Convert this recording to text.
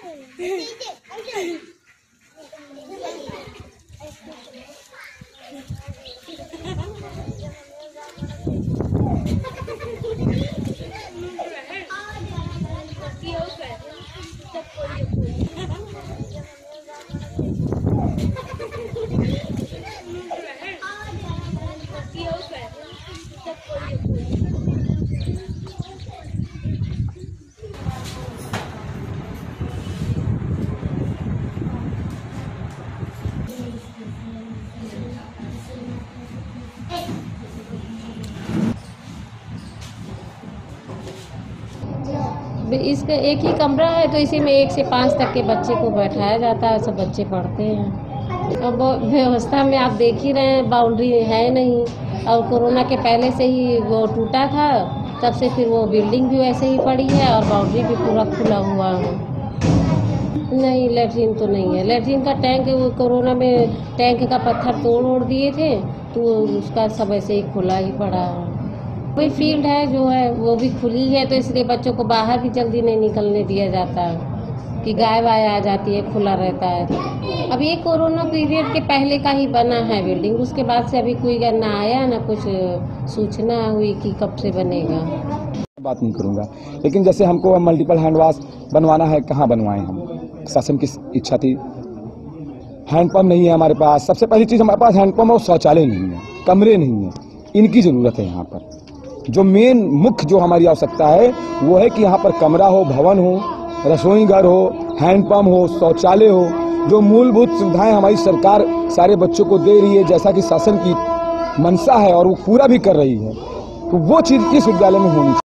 इसका एक ही कमरा है तो इसी में 1 से 5 तक के बच्चे को बैठाया जाता है, सब बच्चे पढ़ते हैं। अब व्यवस्था में आप देख ही रहे हैं, बाउंड्री है नहीं, और कोरोना के पहले से ही वो टूटा था, तब से फिर वो बिल्डिंग भी वैसे ही पड़ी है और बाउंड्री भी पूरा खुला हुआ है। नहीं, लैट्रीन तो नहीं है। लैट्रीन का टैंक वो कोरोना में टैंक का पत्थर तोड़ दिए थे, तो उसका सब ऐसे ही खुला ही पड़ा है। कोई फील्ड है जो है वो भी खुली है, तो इसलिए बच्चों को बाहर भी जल्दी नहीं निकलने दिया जाता कि गाय वाय आ जाती है, खुला रहता है। अब ये कोरोना पीरियड के पहले का ही बना है बिल्डिंग, उसके बाद से अभी कोई ना आया ना कुछ सूचना हुई कि कब से बनेगा। बात नहीं करूँगा, लेकिन जैसे हमको मल्टीपल हैंड वाश बनवाना है, कहाँ बनवाएं हम? शासन की इच्छा थी। हैंडपम्प नहीं है हमारे पास, सबसे पहली चीज़ हमारे पास हैंडपम्प और शौचालय नहीं है, कमरे नहीं है, इनकी ज़रूरत है यहाँ पर। जो मेन मुख्य जो हमारी आवश्यकता है वो है कि यहाँ पर कमरा हो, भवन हो, रसोई घर हो, हैंडपम्प हो, शौचालय हो, जो मूलभूत सुविधाएं हमारी सरकार सारे बच्चों को दे रही है, जैसा कि शासन की मंशा है और वो पूरा भी कर रही है, तो वो चीज़ इस विद्यालय में होनी चाहिए।